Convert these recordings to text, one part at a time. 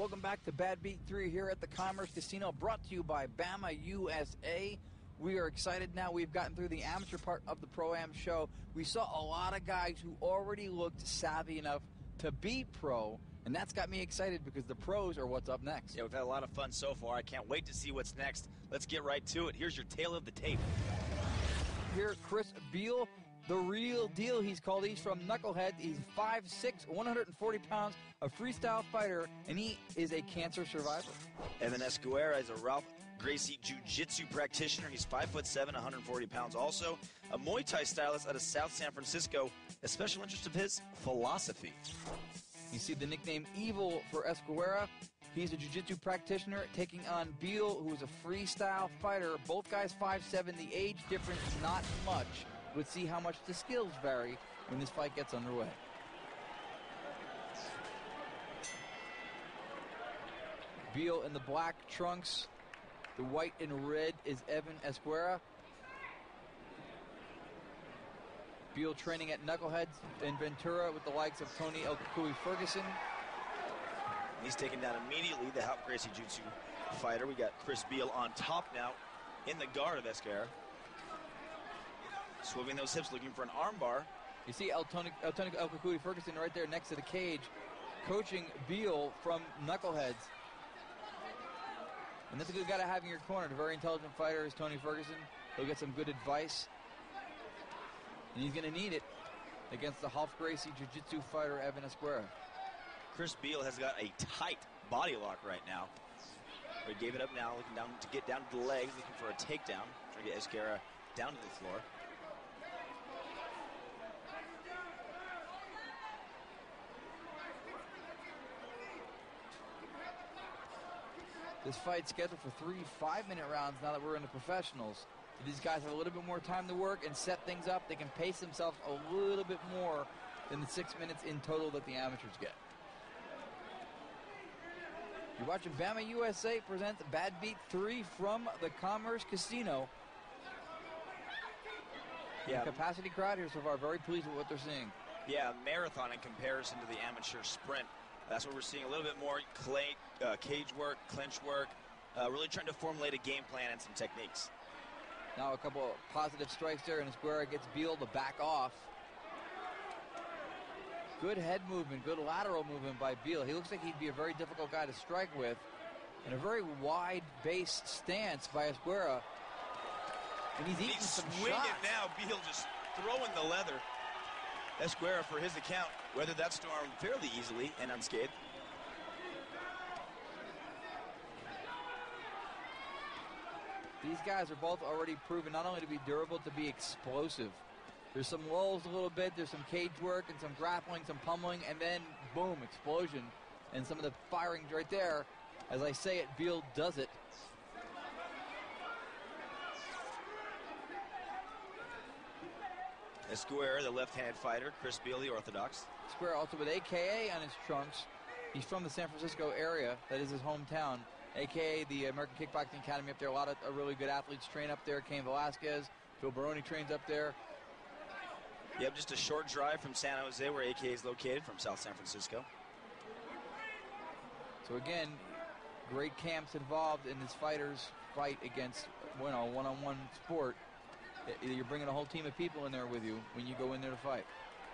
Welcome back to Badbeat 3 here at the Commerce Casino, brought to you by Bamma USA. We are excited now. We've gotten through the amateur part of the Pro-Am show. We saw a lot of guys who already looked savvy enough to be pro, and that's got me excited because the pros are what's up next. Yeah, we've had a lot of fun so far. I can't wait to see what's next. Let's get right to it. Here's your tale of the tape. Here's Chris Beal, the real deal, he's called. He's from Knucklehead. He's 5'6", 140 pounds, a freestyle fighter, and he is a cancer survivor. Evan Esguerra is a Ralph Gracie Jiu-Jitsu practitioner. He's 5'7", 140 pounds also. A Muay Thai stylist out of South San Francisco. A special interest of his, philosophy. You see the nickname Evil for Esguerra. He's a jiu-jitsu practitioner taking on Beal, who is a freestyle fighter. Both guys 5'7", the age difference not much. Let's see how much the skills vary when this fight gets underway. Beal in the black trunks. The white and red is Evan Esguerra. Beal training at Knuckleheads in Ventura with the likes of Tony El Kukui Ferguson. He's taken down immediately the Ralph Gracie Jiu-Jitsu fighter. We got Chris Beal on top now in the guard of Esguerra. Swiveling those hips, looking for an armbar. You see Tony El Kukui Ferguson right there next to the cage, coaching Beal from Knuckleheads. And that's a good guy to have in your corner. A very intelligent fighter is Tony Ferguson. He'll get some good advice. And he's going to need it against the Ralph Gracie Jiu-Jitsu fighter, Evan Esguerra. Chris Beal has got a tight body lock right now. He gave it up now, looking down to get down to the legs, looking for a takedown. Trying to get Esguerra down to the floor. This fight's scheduled for 3 5-minute rounds now that we're in the professionals. So these guys have a little bit more time to work and set things up. They can pace themselves a little bit more than the 6 minutes in total that the amateurs get. You're watching Bamma USA presents Badbeat 3 from the Commerce Casino. Yeah. The capacity crowd here so far, very pleased with what they're seeing. Yeah, marathon in comparison to the amateur sprint. That's what we're seeing, a little bit more cage work, clinch work, really trying to formulate a game plan and some techniques. Now a couple of positive strikes there, and Esguerra gets Beal to back off. Good head movement, good lateral movement by Beal. He looks like he'd be a very difficult guy to strike with. And a very wide-based stance by Esguerra. And he's eating some shots. Swinging now, Beal just throwing the leather. Esguerra, for his account, weathered that storm fairly easily and unscathed. These guys are both already proven not only to be durable, to be explosive. There's some lulls a little bit, there's some cage work and some grappling, some pummeling, and then boom, explosion. And some of the firing right there, as I say it, Beal does it. Esguerra, the left-handed fighter. Chris Beal, the orthodox. Esguerra also with AKA on his trunks. He's from the San Francisco area. That is his hometown. AKA, the American Kickboxing Academy up there. A lot of really good athletes train up there. Cain Velasquez, Phil Baroni trains up there. Yep, just a short drive from San Jose, where AKA is located, from South San Francisco. So again, great camps involved in this fighters fight against, one-on-one sport. You're bringing a whole team of people in there with you when you go in there to fight.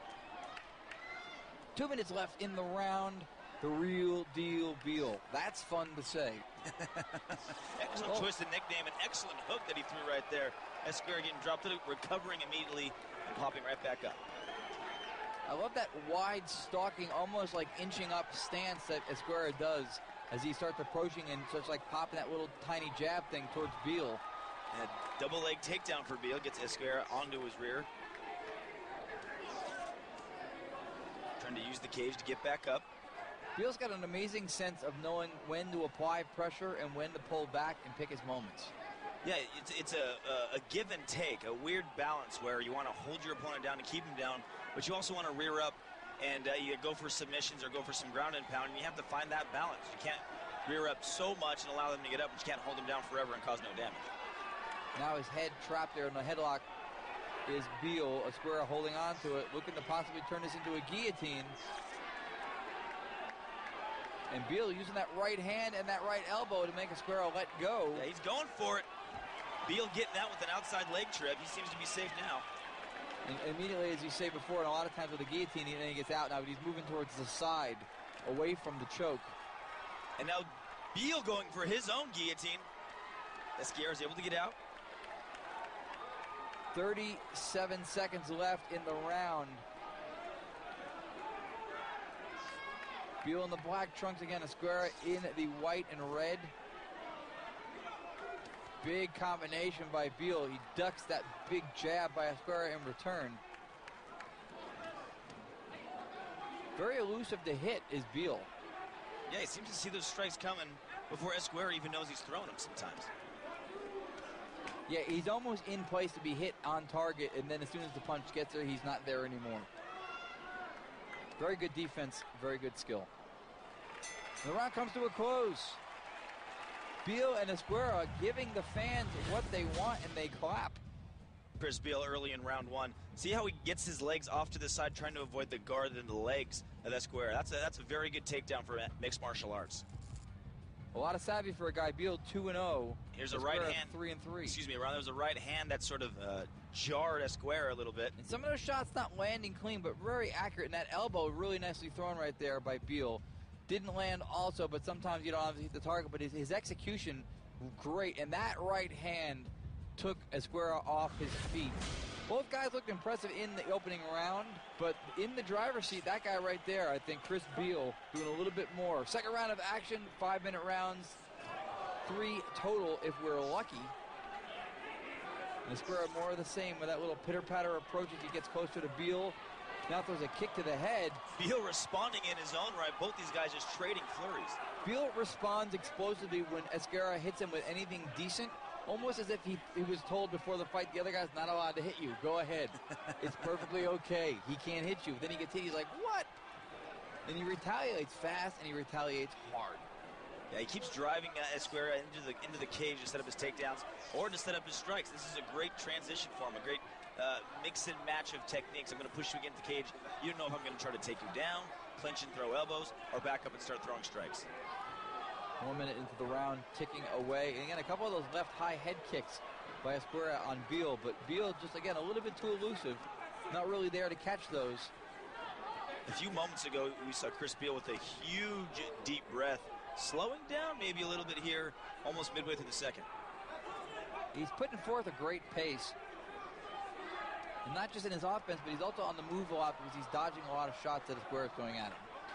2 minutes left in the round. The real deal Beal. That's fun to say. Excellent choice of nickname. An excellent hook that he threw right there. Esguerra getting dropped, recovering immediately and popping right back up. I love that wide stalking, almost like inching up stance that Esguerra does as he starts approaching and starts like popping that little tiny jab thing towards Beal. And a double leg takedown for Beal gets Esguerra onto his rear. Trying to use the cage to get back up. Beal's got an amazing sense of knowing when to apply pressure and when to pull back and pick his moments. Yeah, it's a give and take, a weird balance where you want to hold your opponent down to keep him down, but you also want to rear up and you go for submissions or go for some ground and pound, and you have to find that balance. You can't rear up so much and allow them to get up, but you can't hold them down forever and cause no damage. Now his head trapped there in the headlock is Beal. Esguerra holding on to it, looking to possibly turn this into a guillotine. And Beal using that right hand and that right elbow to make Esguerra let go. Yeah, he's going for it. Beal getting out with an outside leg trip. He seems to be safe now. And immediately, as you say before, and a lot of times with the guillotine, he gets out now, but he's moving towards the side, away from the choke. And now Beal going for his own guillotine. Esguerra's able to get out. 37 seconds left in the round. Beal in the black trunks again, Esguerra in the white and red. Big combination by Beal. He ducks that big jab by Esguerra in return. Very elusive to hit is Beal. Yeah, he seems to see those strikes coming before Esguerra even knows he's throwing them sometimes. Yeah, he's almost in place to be hit on target, and then as soon as the punch gets there, he's not there anymore. Very good defense, very good skill. The round comes to a close. Beal and Esguerra giving the fans what they want, and they clap. Chris Beal early in round one. See how he gets his legs off to the side, trying to avoid the guard and the legs of Esguerra. That's a very good takedown for mixed martial arts. A lot of savvy for a guy. Beal 2-0. Here's a right hand. 3-3. Excuse me, Ron. There was a right hand that sort of jarred Esguerra a little bit. And some of those shots not landing clean, but very accurate. And that elbow really nicely thrown right there by Beal. Didn't land also, but sometimes you don't have to hit the target. But his execution, great. And that right hand took Esguerra off his feet. Both guys looked impressive in the opening round, but in the driver's seat, that guy right there, I think Chris Beal doing a little bit more. Second round of action, 5-minute rounds, 3 total if we're lucky. And Esguerra more of the same with that little pitter-patter approach as he gets closer to Beal. Now throws a kick to the head. Beal responding in his own right. Both these guys just trading flurries. Beal responds explosively when Esguerra hits him with anything decent. Almost as if he was told before the fight, the other guy's not allowed to hit you. Go ahead. It's perfectly okay. He can't hit you. Then he gets hit. He's like, what? And he retaliates fast, and he retaliates hard. Yeah, he keeps driving Esguerra into the cage to set up his takedowns or to set up his strikes. This is a great transition for him, a great mix and match of techniques. I'm going to push you against the cage. You don't know if I'm going to try to take you down, clinch and throw elbows, or back up and start throwing strikes. 1 minute into the round, ticking away. And again, a couple of those left high head kicks by Esguerra on Beal, but Beal just, again, a little bit too elusive. Not really there to catch those. A few moments ago, we saw Chris Beal with a huge deep breath, slowing down maybe a little bit here, almost midway through the second. He's putting forth a great pace. And not just in his offense, but he's also on the move a lot because he's dodging a lot of shots that Esguerra's going at him.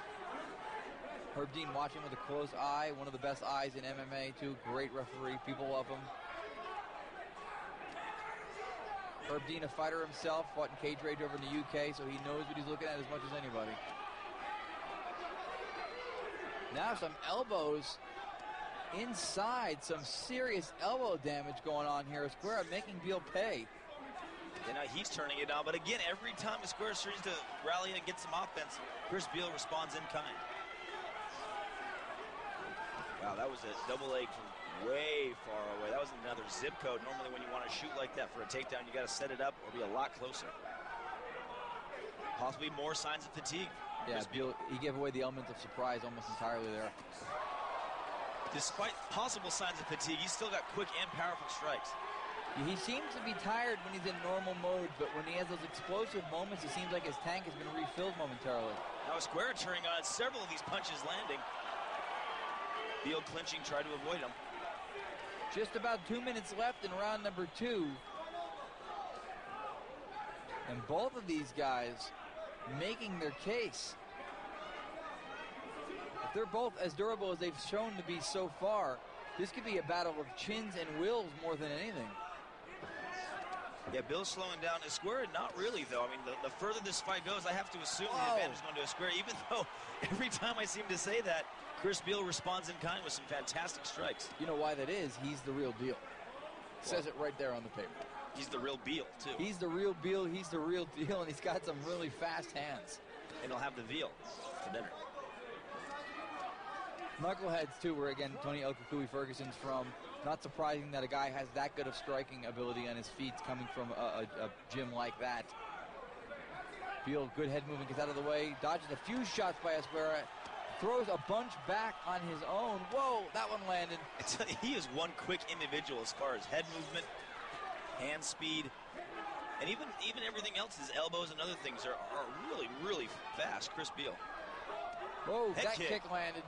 Herb Dean watching with a close eye, one of the best eyes in MMA too. Great referee, people love him. Herb Dean, a fighter himself, fought in cage rage over in the UK, so he knows what he's looking at as much as anybody. Now some elbows inside, some serious elbow damage going on here. Esguerra making Beal pay. And now he's turning it on, but again, every time Esguerra starts to rally and get some offense, Chris Beal responds in kind. Wow, that was a double leg from way far away. That was another zip code. Normally when you want to shoot like that for a takedown, you got to set it up or be a lot closer. Possibly more signs of fatigue. Yeah, Beal, he gave away the element of surprise almost entirely there. Despite possible signs of fatigue, he's still got quick and powerful strikes. He seems to be tired when he's in normal mode, but when he has those explosive moments, it seems like his tank has been refilled momentarily. Now Esguerra turning on, several of these punches landing. Beal clinching, try to avoid him. Just about 2 minutes left in round number 2. And both of these guys making their case. If they're both as durable as they've shown to be so far, this could be a battle of chins and wills more than anything. Yeah, Bill's slowing down. Esguerra, not really, though. I mean, the further this fight goes, I have to assume the advantage is going to Esguerra, even though every time I seem to say that, Chris Beal responds in kind with some fantastic strikes. You know why that is? He's the real deal. Says it right there on the paper. He's the real Beal, too. He's the real Beal, he's the real deal, and he's got some really fast hands. And he'll have the veal for dinner. Knuckleheads, too, where, again, Tony El Kukui Ferguson's from. Not surprising that a guy has that good of striking ability on his feet coming from a gym like that. Beal, good head movement, gets out of the way, dodges a few shots by Esguerra. throws a bunch back on his own. Whoa, that one landed. He is one quick individual as far as head movement, hand speed, and even everything else. His elbows and other things are really, really fast. Chris Beal. Whoa, head that kick. kick landed.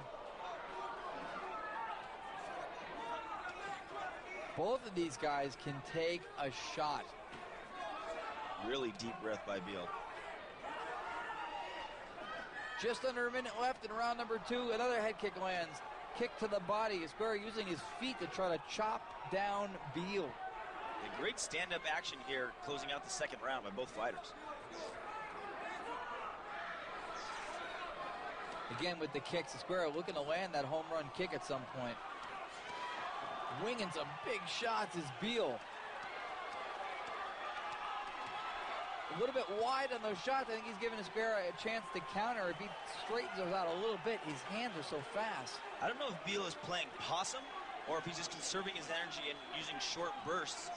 Both of these guys can take a shot. Really deep breath by Beal. Just under a minute left in round number 2. Another head kick lands. Kick to the body. Esguerra using his feet to try to chop down Beal. A great stand-up action here, closing out the second round by both fighters. Again with the kicks, Esguerra looking to land that home run kick at some point. Winging some big shots is Beal. A little bit wide on those shots. I think he's giving Esguerra a chance to counter. If he straightens those out a little bit, his hands are so fast. I don't know if Beal is playing possum or if he's just conserving his energy and using short bursts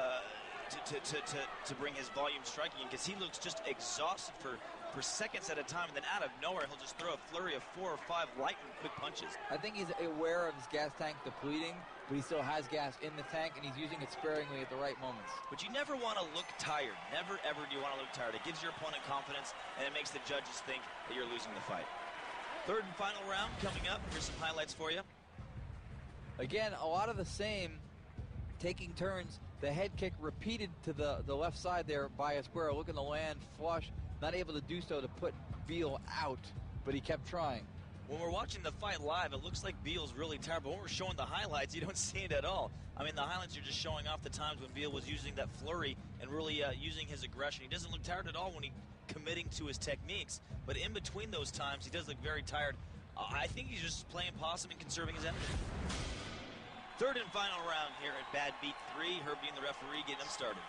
to bring his volume striking in, because he looks just exhausted for seconds at a time, and then out of nowhere he'll just throw a flurry of 4 or 5 lightning quick punches. I think he's aware of his gas tank depleting, but he still has gas in the tank, and he's using it sparingly at the right moments. But you never want to look tired. Never, ever do you want to look tired. It gives your opponent confidence, and it makes the judges think that you're losing the fight. Third and final round coming up. Here's some highlights for you. Again, a lot of the same, taking turns. The head kick repeated to the left side there by Esguerra, looking to land flush. Not able to do so to put Beal out, but he kept trying. When we're watching the fight live, it looks like Beal's really tired, but when we're showing the highlights, you don't see it at all. I mean, the highlights are just showing off the times when Beal was using that flurry and really using his aggression. He doesn't look tired at all when he's committing to his techniques, but in between those times, he does look very tired. I think he's just playing possum and conserving his energy. Third and final round here at Badbeat 3. Herb being the referee, getting them started.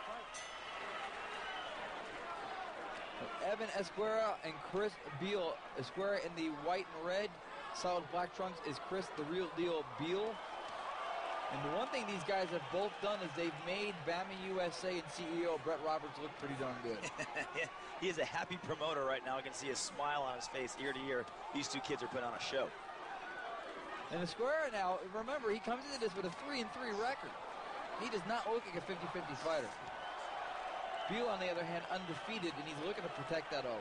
Evan Esguerra and Chris Beal. Esguerra in the white and red. Solid black trunks is Chris the real deal Beal. And the one thing these guys have both done is they've made Bamma USA and CEO Brett Roberts look pretty darn good. He is a happy promoter right now. I can see a smile on his face ear to ear. These two kids are putting on a show. And Esguerra now, remember, he comes into this with a 3-3 record. He does not look like a 50-50 fighter. Beal, on the other hand, undefeated, and he's looking to protect that O.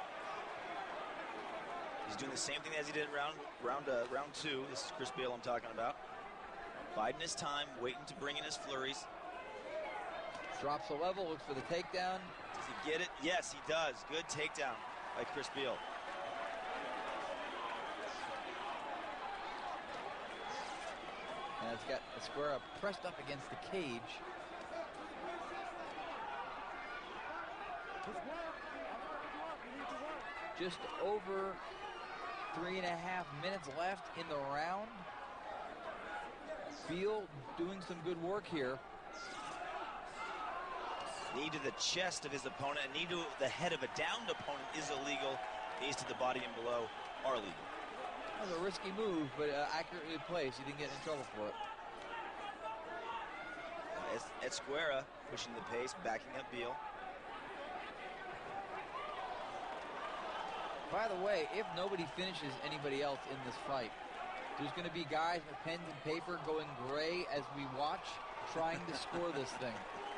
He's doing the same thing as he did in round 2. This is Chris Beal I'm talking about. Biding his time, waiting to bring in his flurries. Drops the level, looks for the takedown. Does he get it? Yes, he does. Good takedown by Chris Beal. And it's got Esguerra pressed up against the cage. Just over 3.5 minutes left in the round. Beal doing some good work here. Knee to the chest of his opponent, and knee to the head of a downed opponent is illegal. Knees to the body and below are legal. That was a risky move, but accurately placed. He didn't get in trouble for it. Esguerra pushing the pace, backing up Beal. By the way, if nobody finishes anybody else in this fight, there's going to be guys with pens and paper going gray as we watch, trying to score this thing.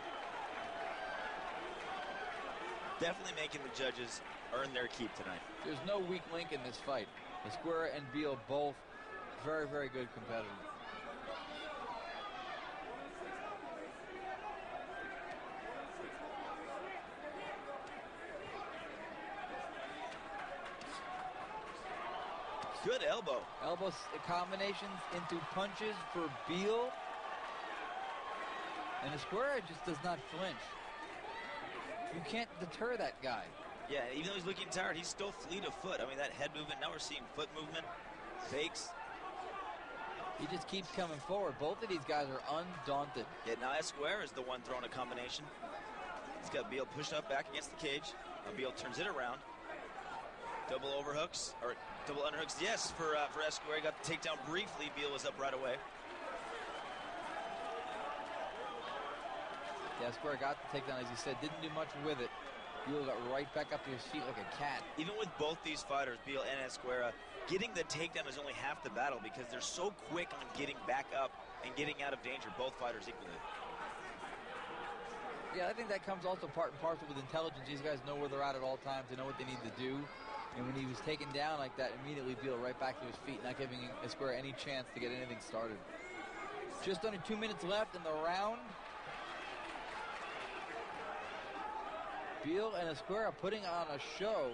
Definitely making the judges earn their keep tonight. There's no weak link in this fight. Esguerra and Beal both very, very good competitors. Good elbow. Elbow combinations into punches for Beal. And Esguerra just does not flinch. You can't deter that guy. Yeah, even though he's looking tired, he's still fleet of foot. I mean, that head movement, now we're seeing foot movement, fakes. He just keeps coming forward. Both of these guys are undaunted. Yeah, now Esguerra is the one throwing a combination. He's got Beal pushed up back against the cage. Now Beal turns it around. Double overhooks, or double underhooks, yes, for Esguerra. Got the takedown briefly. Beal was up right away. Yeah, Esguerra got the takedown, as you said. Didn't do much with it. Beal got right back up to his feet like a cat. Even with both these fighters, Beal and Esguerra, getting the takedown is only half the battle because they're so quick on getting back up and getting out of danger, both fighters equally. Yeah, I think that comes also part and parcel with intelligence. These guys know where they're at all times. They know what they need to do. And when he was taken down like that, immediately Beal right back to his feet, not giving Esguerra any chance to get anything started. Just under 2 minutes left in the round. Beal and Esguerra putting on a show.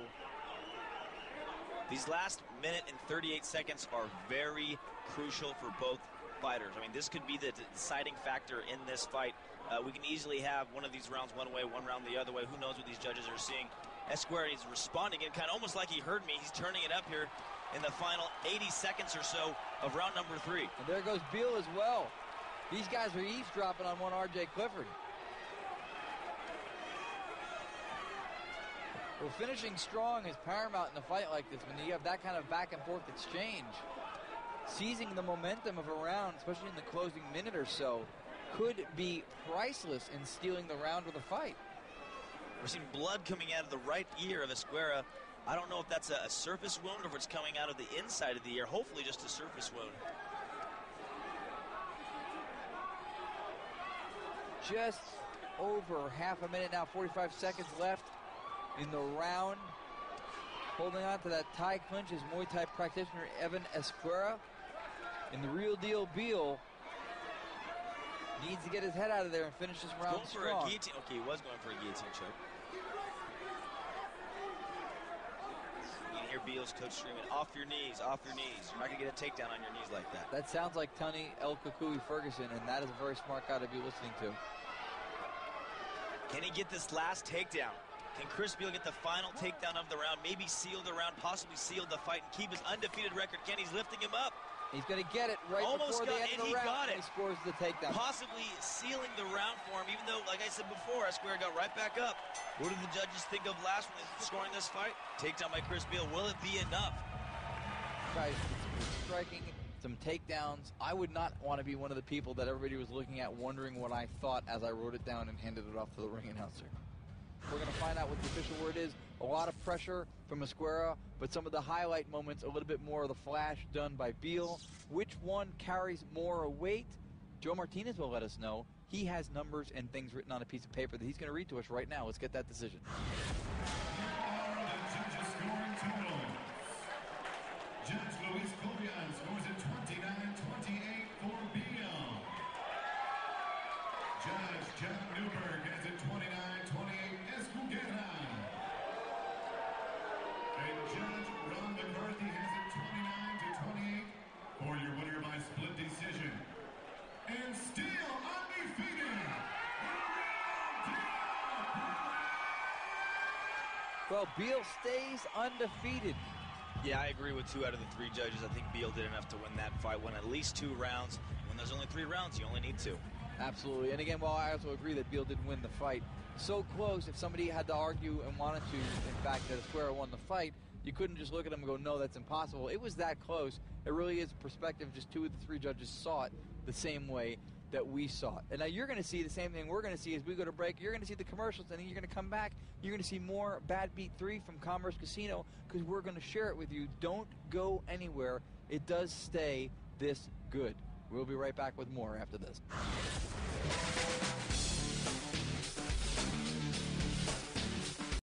These last minute and 38 seconds are very crucial for both fighters. I mean, this could be the deciding factor in this fight. We can easily have one of these rounds one way, one round the other way. Who knows what these judges are seeing. Esguerra is responding and kind of almost like he heard me. He's turning it up here in the final 80 seconds or so of round number 3. And there goes Beal as well. These guys are eavesdropping on one R.J. Clifford. Well, finishing strong is paramount in a fight like this when you have that kind of back and forth exchange. Seizing the momentum of a round, especially in the closing minute or so, could be priceless in stealing the round of the fight. We're seeing blood coming out of the right ear of Esguerra. I don't know if that's a surface wound or if it's coming out of the inside of the ear. Hopefully just a surface wound. Just over half a minute now, 45 seconds left in the round. Holding on to that tie clinch is Muay Thai practitioner Evan Esguerra. And the real deal, Beal, needs to get his head out of there and finish this round going strong. For a guillotine. Okay, he was going for a guillotine choke. You can hear Beal's coach screaming, off your knees, off your knees. You're not going to get a takedown on your knees like that. That sounds like Tony El Kukui Ferguson, and that is a very smart guy to be listening to. Can he get this last takedown? Can Chris Beal get the final takedown of the round, maybe seal the round, possibly seal the fight, and keep his undefeated record? Ken, he's lifting him up. He's going to get it right before the end of the round. He scores the takedown. Possibly sealing the round for him, even though, like I said before, Esguerra got right back up. What did the judges think of last when they were scoring this fight? Takedown by Chris Beal. Will it be enough? Guys, striking, some takedowns. I would not want to be one of the people that everybody was looking at wondering what I thought as I wrote it down and handed it off to the ring announcer. We're going to find out what the official word is. A lot of pressure from Esguerra, but some of the highlight moments, a little bit more of the flash done by Beal. Which one carries more weight? Joe Martinez will let us know. He has numbers and things written on a piece of paper that he's going to read to us right now. Let's get that decision. Judge Luis Colbian scores at 29-28 for Beal. Judge John Newberg has it 29-28 Esguerra. And Judge Ron McCarthy has it 29-28 for your winner by split decision. And still undefeated, Well, Beal stays undefeated. Yeah, I agree with 2 out of the 3 judges. I think Beal did enough to win that fight, won at least 2 rounds. When there's only 3 rounds, you only need 2. Absolutely. And again, while I also agree that Beal did win the fight, so close, if somebody had to argue and wanted to, in fact, that Esguerra won the fight, you couldn't just look at him and go, no, that's impossible. It was that close. It really is a perspective. Just 2 of the 3 judges saw it the same way that we saw it. And now you're going to see the same thing we're going to see as we go to break. You're going to see the commercials, and then you're going to come back. You're going to see more Badbeat 3 from Commerce Casino because we're going to share it with you. Don't go anywhere. It does stay this good. We'll be right back with more after this.